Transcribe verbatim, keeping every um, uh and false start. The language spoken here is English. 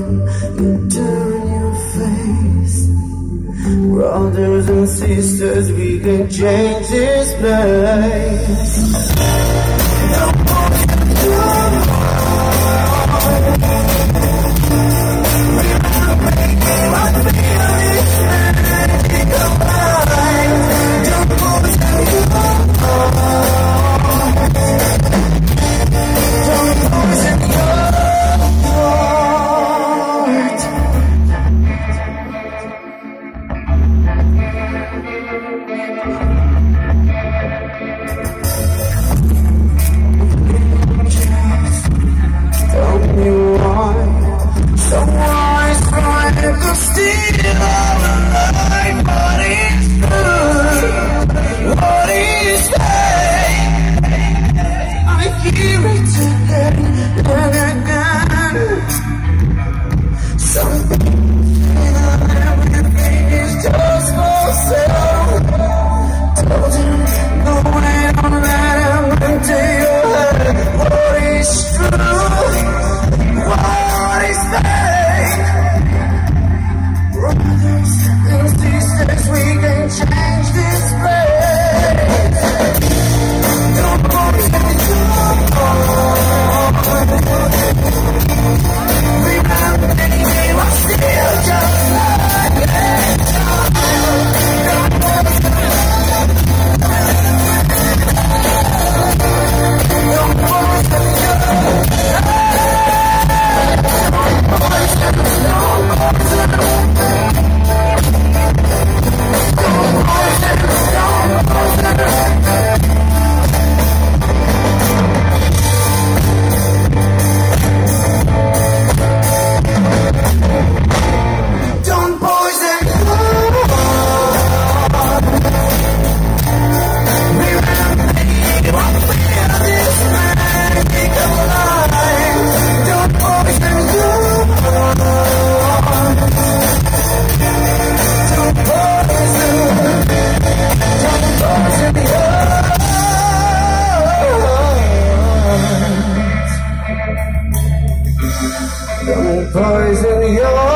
you turn your face. Brothers and sisters, we can change this place. No more, no more. We will make it what we are. Don't pause in your heart. Don't pause in your heart. Tell me why someone is trying to steal our life. What is good? What is fake? I hear it again and again. Some people feel everything is just for sale. Told you, no way, don't let them into your head. What is true? What is fake? Brothers and sisters, we can change this place. Don't pause in your heart. Remember, we were still just like that. Don't pause in your heart. Don't pause in your heart. Don't poison your heart. Remember, you are feel this magic of life. Don't poison your heart. Don't poison, don't poison your heart. Don't poison your